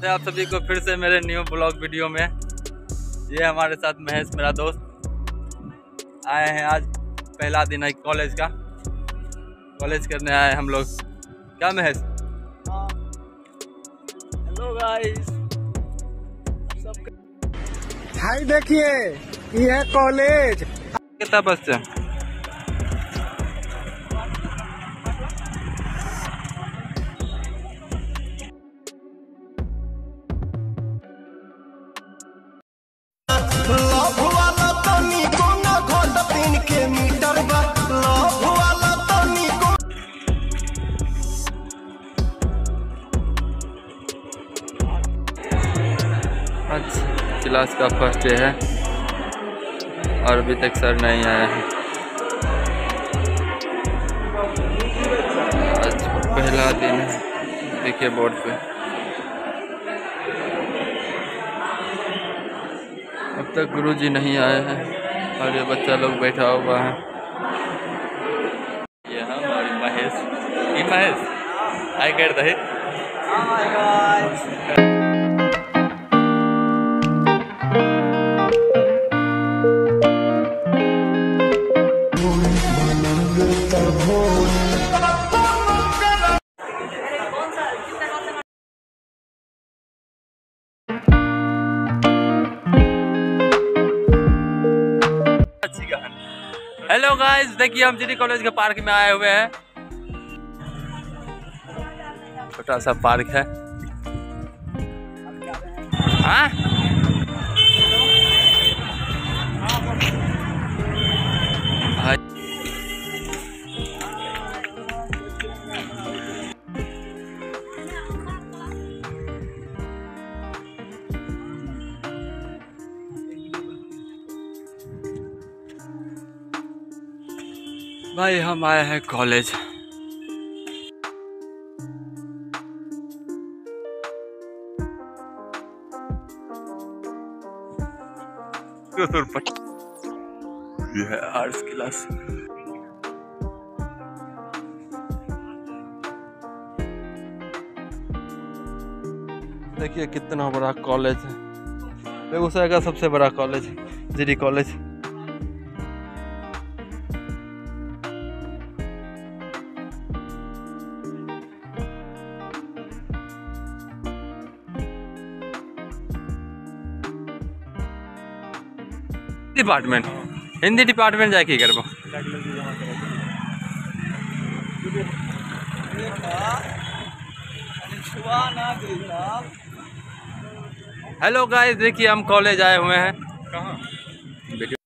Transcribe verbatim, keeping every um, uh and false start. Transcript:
है आप सभी को फिर से मेरे न्यू ब्लॉग वीडियो में। ये हमारे साथ महेश मेरा दोस्त आए हैं। आज पहला दिन है कॉलेज का, कॉलेज करने आए हम लोग। क्या महेश? हेलो गाइस, हाय देखिए ये है कॉलेज। कितना बच्चे? आज क्लास का फर्स्ट डे है और अभी तक सर नहीं आया है। आज पहला दिन है, देखिए बोर्ड पे। अब तक गुरुजी नहीं आए हैं और ये बच्चा लोग बैठा हुआ है। ये हम और महेश। ये महेश आई कर दे। हेलो गाइस, देखिए हम जीडी कॉलेज के पार्क में आए हुए हैं। छोटा सा पार्क है। हाँ? भाई हम आए हैं कॉलेज। ये है आर्ट्स क्लास। देखिए कितना बड़ा कॉलेज है। बेगूसराय का सबसे बड़ा college GD college. Department Hindi department जाके ही करबो। हेलो गाइस, देखिए हम कॉलेज आए हुए हैं। कहाँ?